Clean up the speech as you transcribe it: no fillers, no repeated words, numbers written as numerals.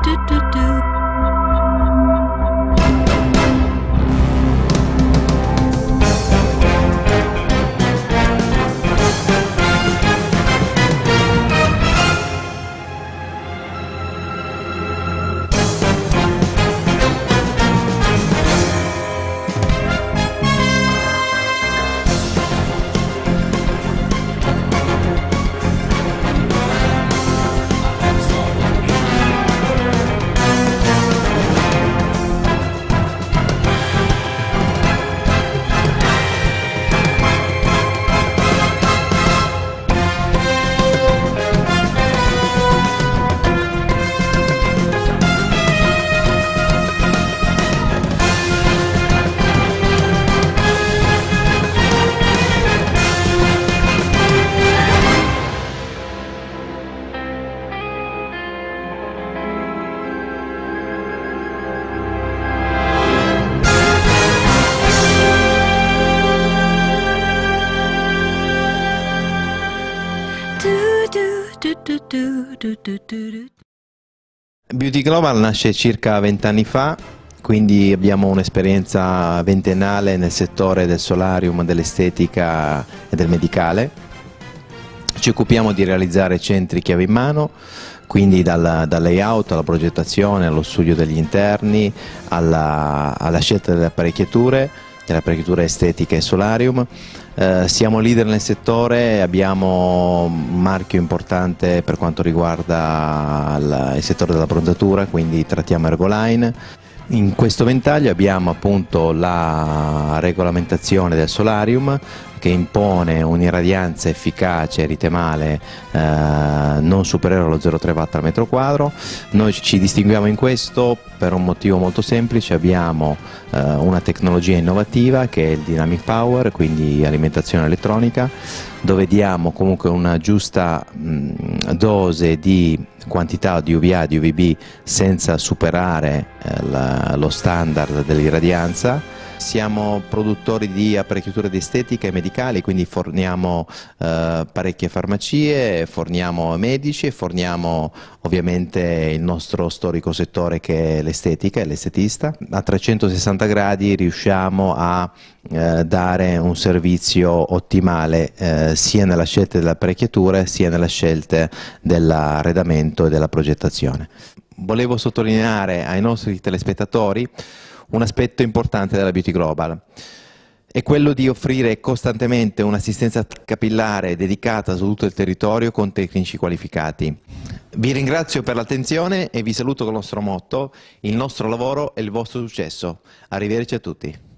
Beauty Global nasce circa 20 anni fa, quindi abbiamo un'esperienza ventennale nel settore del solarium, dell'estetica e del medicale. Ci occupiamo di realizzare centri chiave in mano, quindi dal layout alla progettazione, allo studio degli interni, alla scelta delle apparecchiature estetiche e solarium. Siamo leader nel settore, abbiamo un marchio importante per quanto riguarda il settore della bronzatura, quindi trattiamo Ergoline. In questo ventaglio abbiamo appunto la regolamentazione del solarium, che impone un'irradianza efficace eritemale non superiore allo 0,3 watt al metro quadro. Noi ci distinguiamo in questo per un motivo molto semplice: abbiamo una tecnologia innovativa che è il Dynamic Power, quindi alimentazione elettronica, dove diamo comunque una giusta dose di quantità di UVA, di UVB, senza superare lo standard dell'irradianza. Siamo produttori di apparecchiature di estetica e medicali, quindi forniamo parecchie farmacie, forniamo medici e forniamo ovviamente il nostro storico settore che è l'estetica e l'estetista. A 360 gradi riusciamo a dare un servizio ottimale sia nella scelta delle apparecchiature sia nella scelta dell'arredamento e della progettazione. Volevo sottolineare ai nostri telespettatori un aspetto importante della Beauty Global: è quello di offrire costantemente un'assistenza capillare dedicata su tutto il territorio con tecnici qualificati. Vi ringrazio per l'attenzione e vi saluto con il nostro motto: il nostro lavoro è il vostro successo. Arrivederci a tutti.